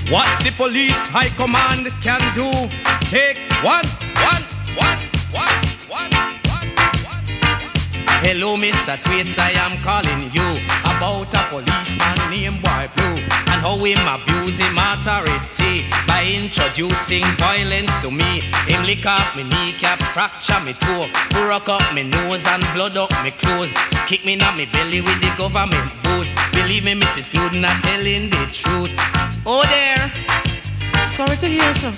what the police high command can do. Take one. Hello, Mr. Tweets, I am calling you about a policeman named Boy Blue and how him abuse him authority by introducing violence to me. Him lick off me kneecap, fracture me toe, broke up me nose and blood up me clothes, kick me in me belly with the government boots. Believe me, Mr. Student, I'm telling the truth. Oh there, sorry to hear so.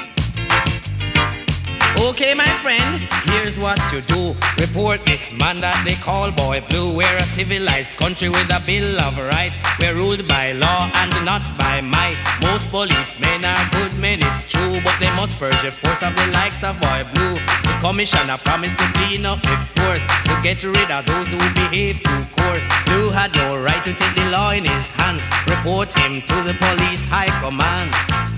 Okay, my friend, here's what you do. Report this man that they call Boy Blue. We're a civilized country with a bill of rights. We're ruled by law and not by might. Most policemen are good men, it's true, but they must purge the force of the likes of Boy Blue. The commissioner promised to clean up the force, to get rid of those who behave too coarse. Blue had no right to take the law in his hands. Report him to the police high command.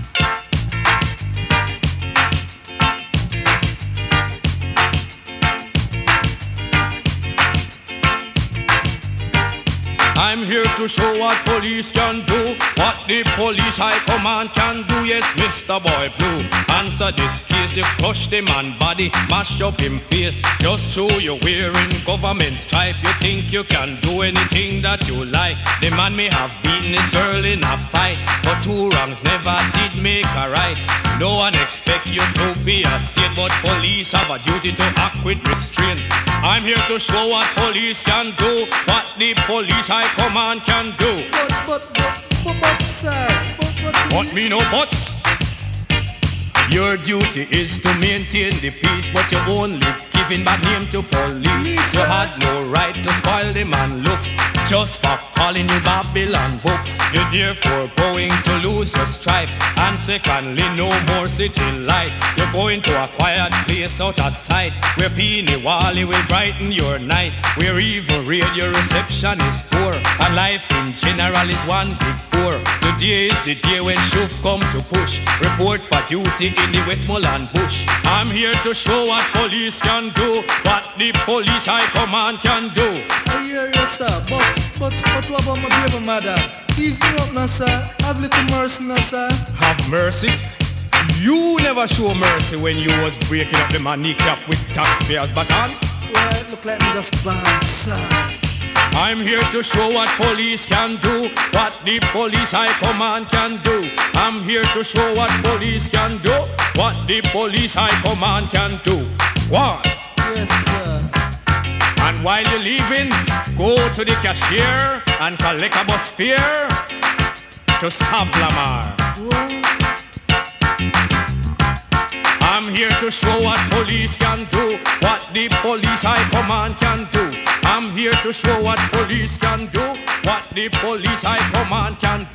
I'm here to show what police can do, what the police high command can do. Yes, Mr. Boy Blue, answer this case. You crush the man body, mash up him face, just show you wearing government stripe. You think you can do anything that you like. The man may have beaten his girl in a fight, but two wrongs never did make a right. No one expect you to be a saint, but police have a duty to act with restraint. I'm here to show what police can do, what the police high command can do. But sir, But me no buts. Your duty is to maintain the peace, but you only giving bad name to police. You had no right to spoil the man looks, just for calling you Babylon books. You're therefore going to lose your stripe, and secondly, no more city lights. You're going to a quiet place out of sight, where Peeny Wally will brighten your nights, where even radio reception is poor, and life in general is one big poor. Today is the day when Shuf come to push. Report for duty in the Westmoreland bush. I'm here to show what police can do, what the police high command can do. I hear you, sir, but what about my brave mother? Ease me up now, sir. Have little mercy now, sir. Have mercy? You never show mercy when you was breaking up the man kneecap with taxpayers' baton. Well, it look like me just banned, sir. I'm here to show what police can do, what the police high command can do. I'm here to show what police can do, what the police high command can do. One. Yes, sir. And while you're leaving, go to the cashier and collect a bus fare to Savlamar. I'm here to show what police can do, what the police high command can do. I'm here to show what police can do, what the police high command can do.